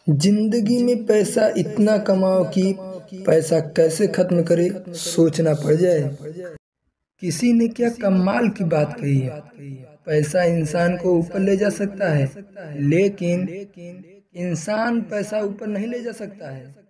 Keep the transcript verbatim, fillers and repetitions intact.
जिंदगी में पैसा इतना कमाओ कि पैसा कैसे खत्म करे सोचना पड़ जाए। किसी ने क्या कमाल की बात कही है। पैसा इंसान को ऊपर ले जा सकता है, लेकिन इंसान पैसा ऊपर नहीं ले जा सकता है।